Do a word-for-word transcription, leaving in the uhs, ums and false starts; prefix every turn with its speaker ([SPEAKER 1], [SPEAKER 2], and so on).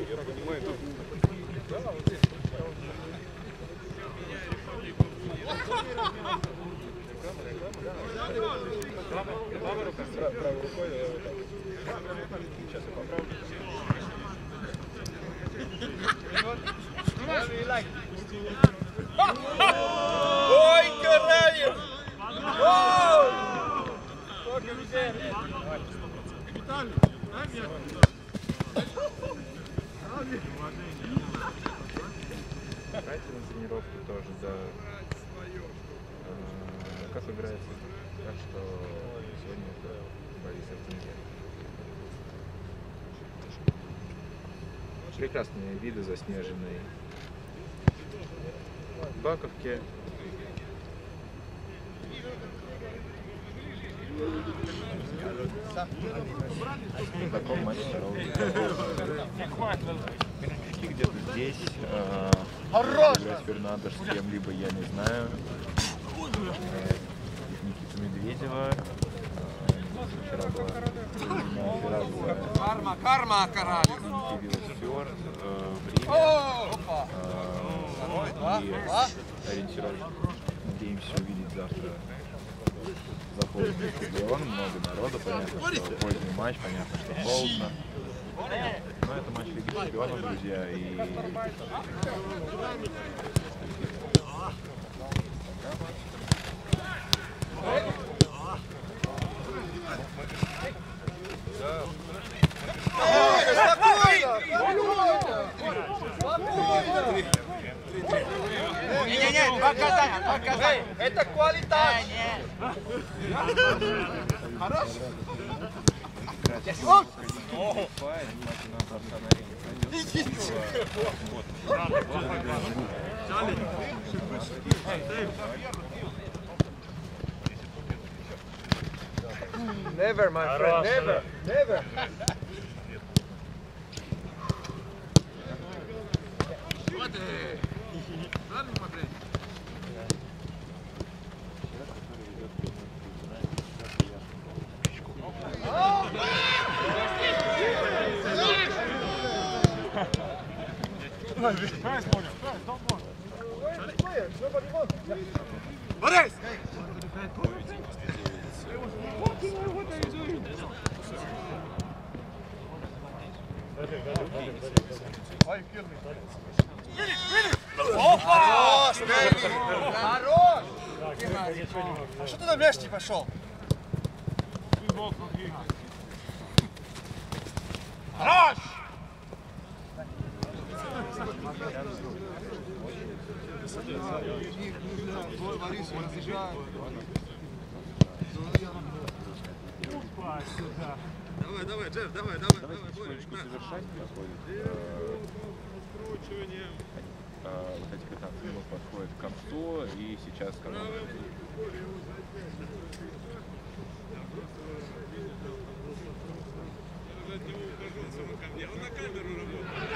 [SPEAKER 1] я понимаю, тут... Правой рукой, правой рукой. Сейчас я поправлю. Ой, Каравин!
[SPEAKER 2] Играйте на тренировке тоже, да. Как играется? Так что сегодня это Борисов Тиньяк. Прекрасные виды заснеженной Баковки. В таком матче где-то здесь э, играть Фернандеш с кем-либо, я не знаю. Э, Никита Медведева. Э, вчера была, вчера была
[SPEAKER 3] карма, карма, карали.
[SPEAKER 2] Велосфер, э, время э, и ориентировки. Надеемся увидеть завтра заполненный стадион, много народу, понятно, что поздний матч, понятно, что холодно. Но это матч Лиги Чемпионов, друзья, и...
[SPEAKER 3] Не-не-не, показать, показать.
[SPEAKER 1] Это квалитет.
[SPEAKER 3] Хорош?
[SPEAKER 1] Never, my friend, never, never.
[SPEAKER 3] Борис!
[SPEAKER 1] Опа! Хорош!
[SPEAKER 3] А что ты на мяч не пошел? Хорош! Давай, давай, Джефф, давай, давай, давай.
[SPEAKER 2] Потихонечку завершать проходит. Вот эти пятнадцать минут подходят к концу, и сейчас команда.
[SPEAKER 4] Он на камеру работает.